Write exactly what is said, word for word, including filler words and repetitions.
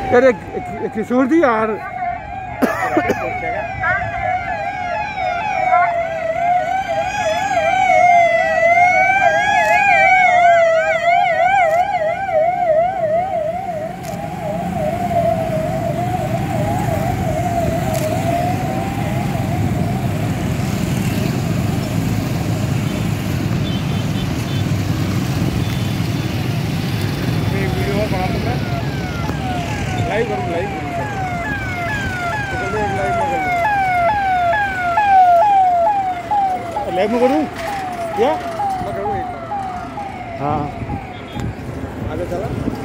यार किशोर जी यार लाइव करूँ लाइव लाइव में करूँ क्या मैं करूँ एक बार। हाँ आगे चला।